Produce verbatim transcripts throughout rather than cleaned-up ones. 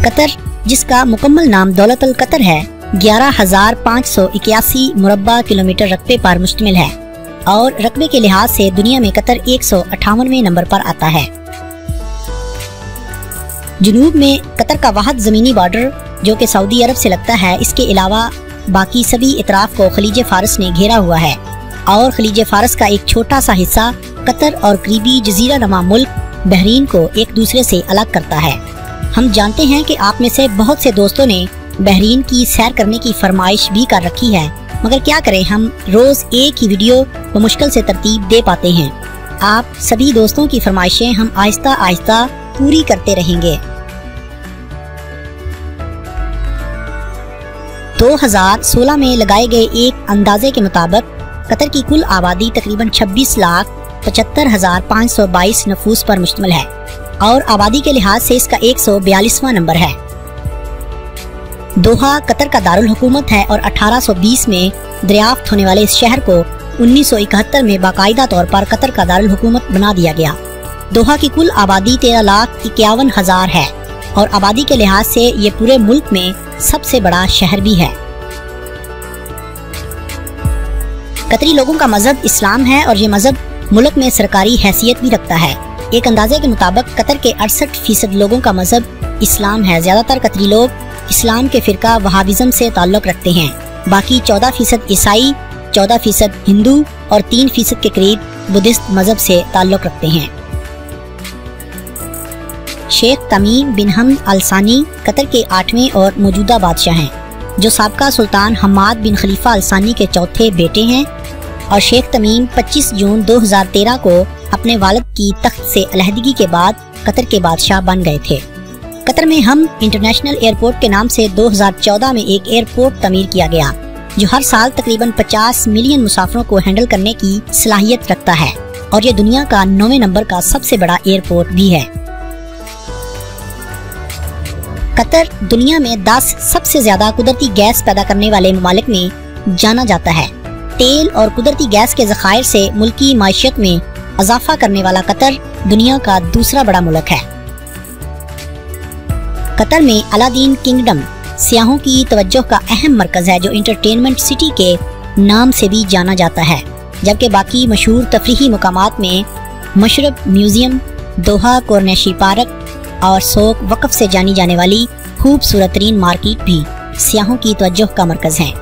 Qatar, जिसका मुकम्मल नाम दौलत अल कतर है, ग्यारह हजार पाँच सौ इक्यासी मुरब्बा किलोमीटर रकबे पर मुश्तमिल है और रकबे के लिहाज से दुनिया में कतर एक सौ अट्ठावनवें नंबर पर आता है। जुनूब में कतर का वाहिद जमीनी बॉर्डर जो कि सऊदी अरब से लगता है, इसके अलावा बाकी सभी इतराफ को खलीज फारस ने घेरा हुआ है और खलीज फारस का एक छोटा सा हिस्सा कतर और करीबी जजीरा नुमा मुल्क बहरीन को एक दूसरे से अलग करता है। हम जानते हैं कि आप में से बहुत से दोस्तों ने बहरीन की सैर करने की फरमाइश भी कर रखी है, मगर क्या करें, हम रोज एक ही वीडियो वो मुश्किल से तरतीब दे पाते हैं। आप सभी दोस्तों की फरमाइशें हम आहिस्ता आहिस्ता पूरी करते रहेंगे। दो हज़ार सोलह में लगाए गए एक अंदाजे के मुताबिक कतर की कुल आबादी तकरीबन छब्बीस लाख पचहत्तर हजार पाँच सौ बाईस नफूस पर मुश्तमिल है और आबादी के लिहाज से इसका एक सौ बयालीसवां नंबर है। दोहा कतर का दारुल हुकूमत है और अठारह सौ बीस में दरियाफ्त होने वाले इस शहर को उन्नीस सौ इकहत्तर में बाकायदा तौर पर कतर का दारुल हुकूमत बना दिया गया। दोहा की कुल आबादी तेरह लाख इक्यावन हजार है और आबादी के लिहाज से ये पूरे मुल्क में सबसे बड़ा शहर भी है। कतरी लोगों का मजहब इस्लाम है और ये मजहब मुल्क में सरकारी हैसियत भी रखता है। एक अंदाजे के मुताबिक कतर के अड़सठ फीसद लोगों का मजहब इस्लाम है। ज्यादातर कतरी लोग इस्लाम के फिरका वहाबिज्म से ताल्लुक रखते हैं। बाकी चौदह फीसद ईसाई, चौदह फीसद हिंदू और तीन फीसद के करीब बुद्धिस्ट मजहब से ताल्लुक रखते हैं। शेख तमीम बिन हमद अल सानी कतर के आठवें और मौजूदा बादशाह हैं, जो साबका सुल्तान हम्माद बिन खलीफा अल सानी के चौथे बेटे हैं और शेख तमीम पच्चीस जून दो हज़ार तेरह को अपने वालिद की तख्त से अलहदगी के बाद कतर के बादशाह बन गए थे। कतर में हम इंटरनेशनल एयरपोर्ट के नाम से दो हज़ार चौदह में एक एयरपोर्ट तमीर किया गया, जो हर साल तकरीबन पचास मिलियन मुसाफिरों को हैंडल करने की सलाहियत रखता है और ये दुनिया का नौवें नंबर का सबसे बड़ा एयरपोर्ट भी है। कतर दुनिया में दस सबसे ज्यादा कुदरती गैस पैदा करने वाले ममालिक में जाना जाता है। तेल और कुदरती गैस के ज़खायर से मुल्की माशियत में इजाफा करने वाला कतर दुनिया का दूसरा बड़ा मुल्क है। कतर में अलादीन किंगडम सियाहों की तवज्जो का अहम मरकज है, जो इंटरटेनमेंट सिटी के नाम से भी जाना जाता है, जबकि बाकी मशहूर तफरीही मुकामात में मशरब म्यूजियम, दोहा कोरनेशी पार्क और सोक वक़फ़ से जानी जाने वाली खूबसूरत तरीन मार्केट भी सियाहों की तवज्जो का मरकज है।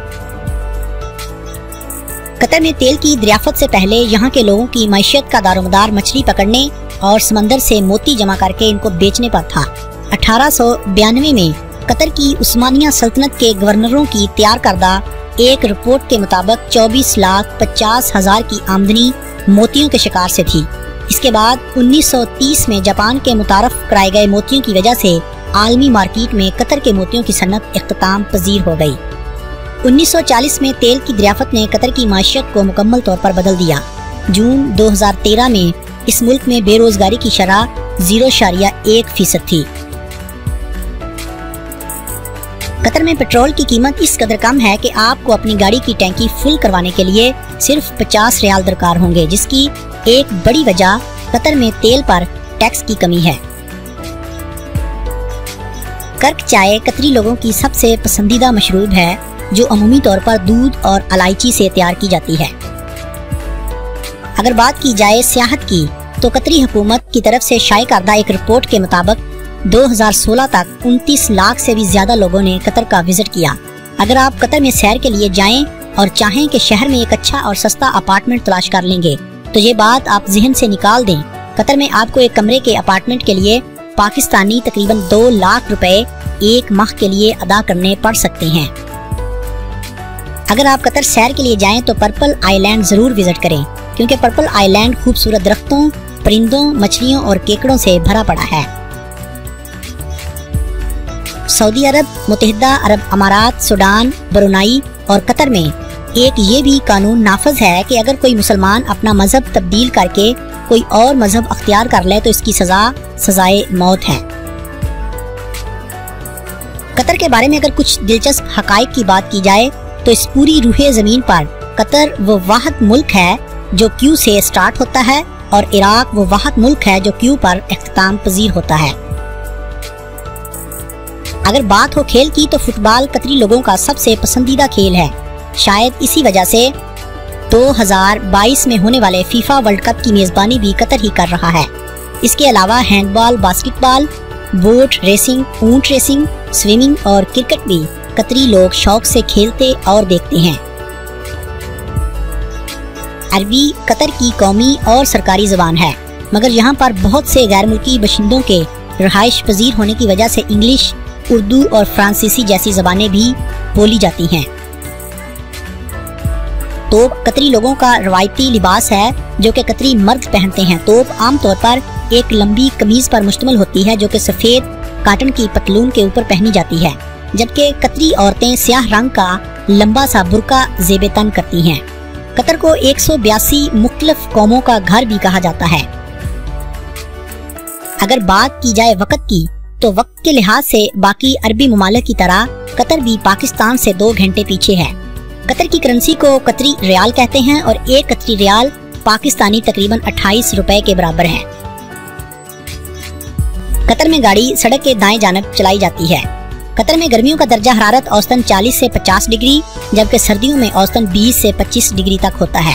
कतर में तेल की दरियाफत से पहले यहाँ के लोगों की मैशियत का दारोमदार मछली पकड़ने और समंदर से मोती जमा करके इनको बेचने पर था। अठारह सौ बयानवे में कतर की उस्मानिया सल्तनत के गवर्नरों की तैयार करदा एक रिपोर्ट के मुताबिक चौबीस लाख पचास हजार की आमदनी मोतियों के शिकार से थी। इसके बाद उन्नीस सौ तीस में जापान के मुतारफ कराए गए मोतियों की वजह से आलमी मार्केट में कतर के मोतियों की सनत इख्तिताम पजीर हो गई। उन्नीस सौ चालीस में तेल की दरियाफत ने कतर की माशियत को मुकम्मल तौर पर बदल दिया। जून दो हज़ार तेरह में इस मुल्क में बेरोजगारी की शरह जीरो शारिया एक फीसद थी। कतर में पेट्रोल की कीमत इस कदर कम है कि आपको अपनी गाड़ी की टैंकी फुल करवाने के लिए सिर्फ पचास रियाल दरकार होंगे, जिसकी एक बड़ी वजह कतर में तेल पर टैक्स की कमी है। कर्क चाय कतरी लोगों की सबसे पसंदीदा मशरूब है, जो अमूमी तौर पर दूध और इलायची से तैयार की जाती है। अगर बात की जाए सियाहत की, तो कतरी हुकूमत की तरफ से शाये करदा एक रिपोर्ट के मुताबिक दो हज़ार सोलह तक उनतीस लाख से भी ज्यादा लोगों ने कतर का विजिट किया। अगर आप कतर में सैर के लिए जाएं और चाहें कि शहर में एक अच्छा और सस्ता अपार्टमेंट तलाश कर लेंगे, तो ये बात आप जहन से निकाल दें। कतर में आपको एक कमरे के अपार्टमेंट के लिए पाकिस्तानी तकरीबन दो लाख रुपए एक माह के लिए अदा करने पड़ सकते हैं। अगर आप कतर सैर के लिए जाएं तो पर्पल आइलैंड जरूर विजिट करें, क्योंकि पर्पल आइलैंड खूबसूरत दरख्तों, परिंदों, मछलियों और केकड़ों से भरा पड़ा है। सऊदी अरब, मुत्तहिदा अरब अमारात, सूडान, ब्रुनाई और कतर में एक ये भी कानून नाफज है कि अगर कोई मुसलमान अपना मजहब तब्दील करके कोई और मजहब अख्तियार कर ले तो इसकी सजा सजाए मौत है। कतर के बारे में अगर कुछ दिलचस्प हकाइक की बात की जाए तो इस पूरी रूहे जमीन पर कतर वो वाहिद मुल्क है जो क्यू से स्टार्ट होता है और इराक वो वाहिद मुल्क है जो क्यू पर इख्तिताम पजीर होता है। अगर बात हो खेल की तो फुटबॉल कतरी लोगों का सबसे पसंदीदा खेल है। शायद इसी वजह से दो हज़ार बाईस में होने वाले फीफा वर्ल्ड कप की मेजबानी भी कतर ही कर रहा है। इसके अलावा हैंडबॉल, बास्केटबॉल, बोट रेसिंग, ऊंट रेसिंग, स्विमिंग और क्रिकेट भी कतरी लोग शौक से खेलते और देखते हैं। अरबी कतर की कौमी और सरकारी ज़बान है, मगर यहाँ पर बहुत से गैर मुल्की बशिंदों के रहाइश पजीर होने की वजह से इंग्लिश, उर्दू और फ्रांसीसी जैसी ज़बानें भी बोली जाती हैं। तोप कतरी लोगों का रवायती लिबास है जो कि कतरी मर्द पहनते हैं। तोप आमतौर पर एक लंबी कमीज पर मुश्तमिल होती है जो कि सफेद काटन की पतलून के ऊपर पहनी जाती है, जबकि कतरी औरतें स्याह रंग का लंबा सा बुर्का ज़ेबे तन करती हैं। कतर को एक सौ बयासी मुख्तलिफ कौमों का घर भी कहा जाता है। अगर बात की जाए वक्त की तो वक्त के लिहाज से बाकी अरबी ममालिक की तरह कतर भी पाकिस्तान से दो घंटे पीछे है। कतर की करेंसी को कतरी रियाल कहते हैं और एक कतरी रियाल पाकिस्तानी तकरीबन अट्ठाईस रुपए के बराबर है। कतर में गाड़ी सड़क के दाएं जानब चलाई जाती है। कतर में गर्मियों का दर्जा हरारत औसतन चालीस से पचास डिग्री जबकि सर्दियों में औसतन बीस से पच्चीस डिग्री तक होता है।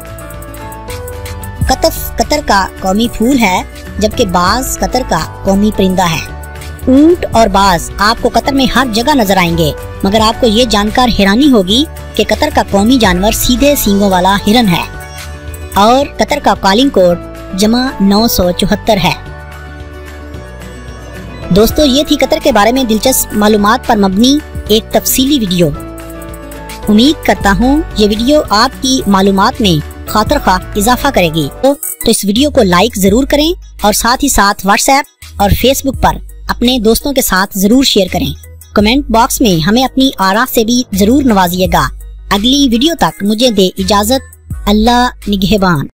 कतफ कतर का कौमी फूल है जबकि बाज कतर का कौमी परिंदा है। ऊंट और बाज आपको कतर में हर जगह नजर आएंगे, मगर आपको ये जानकर हैरानी होगी कि कतर का कौमी जानवर सीधे सींगों वाला हिरन है और कतर का कॉलिंग कोड जमा नौ सौ चौहत्तर है। दोस्तों, ये थी कतर के बारे में दिलचस्प मालूमात पर मबनी एक तफसीली वीडियो। उम्मीद करता हूँ ये वीडियो आपकी मालूमात में खातर खा इजाफा करेगी। तो, तो इस वीडियो को लाइक जरूर करें और साथ ही साथ व्हाट्सएप और फेसबुक पर अपने दोस्तों के साथ जरूर शेयर करें। कमेंट बॉक्स में हमें अपनी आरा से भी जरूर नवाजिएगा। अगली वीडियो तक मुझे दे इजाजत। अल्लाह निगहबान।